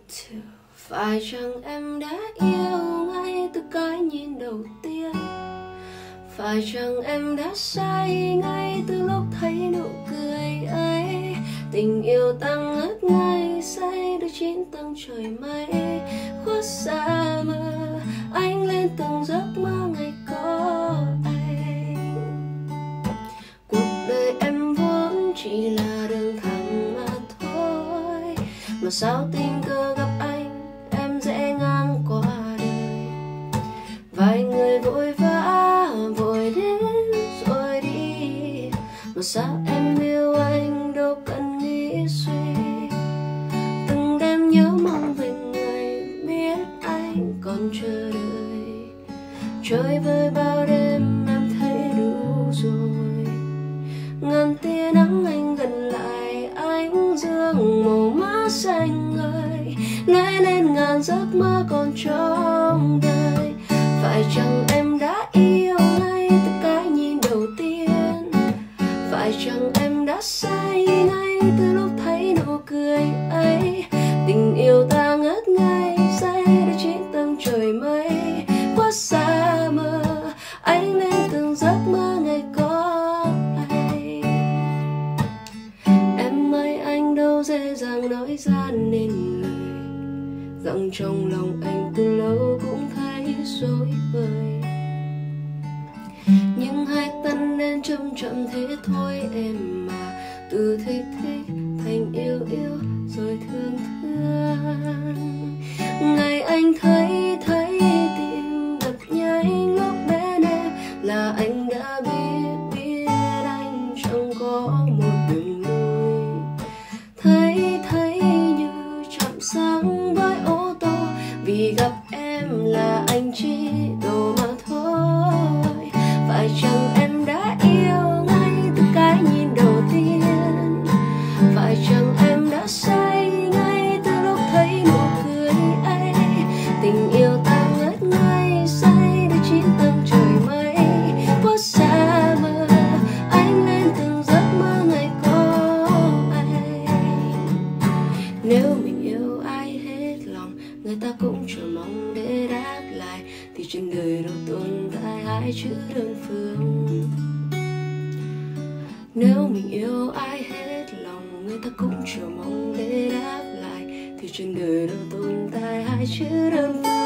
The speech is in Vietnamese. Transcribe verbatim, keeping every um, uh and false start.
Phải chăng em đã yêu ngay từ cái nhìn đầu tiên? Phải chăng em đã say ngay từ lúc thấy nụ cười ấy? Tình yêu ta ngất ngây say được chín tầng trời mây, khuất xa mơ anh lên từng giấc mơ ngày có anh. Cuộc đời em vốn chỉ là đường thẳng mà thôi, mà sao tình cờ gặp anh em dễ ngang qua đời. Vài người vội vã vội đến rồi đi, mà sao em yêu anh đâu cần nghĩ suy. Từng đêm nhớ mong về người biết anh còn chờ đợi, chơi với bao đêm em thấy đủ rồi. Ngàn tia nắng anh gần lại ánh dương màu má xanh ơi, lóe lên ngàn giấc mơ còn trong đời. Phải chăng em đã yêu ngay từ cái nhìn đầu tiên? Phải chăng em đã say ngay từ lúc thấy nụ cười ấy? Tình yêu ta ngất ngây say đã chín tầng trời mây, khuất xa mơ anh lên từng giấc mơ ngày có anh. Em ơi anh đâu dễ dàng nói ra nên lời, giọng trong lòng anh từ lâu cũng thấy rối bời. Nhưng hai tan nên chậm chậm thế thôi em mà, từ thích thích thành yêu yêu rồi thương thương. Ngày anh thấy thấy tim đập nhanh lúc bên em, là anh đã biết biết anh chẳng có một đường lui. Thấy thấy như chạm sáng với ô tô, vì gặp em là anh chỉ đồ mà thôi. Phải chăng em đã yêu ngay từ cái nhìn đầu tiên? Phải chăng em đã say ngay từ lúc thấy nụ cười ấy? Tình yêu ta ngất ngây say để chín tầng trời mây, khuất xa mơ anh lên từng giấc mơ ngày có anh. Nếu mình yêu ai hết lòng, người ta cũng chờ mong để đáp lại, thì trên đời đâu tồn tại hai chữ đơn phương. Nếu mình yêu ai hết lòng, người ta cũng chờ mong để đáp lại, thì trên đời đâu tồn tại hai chữ đơn phương.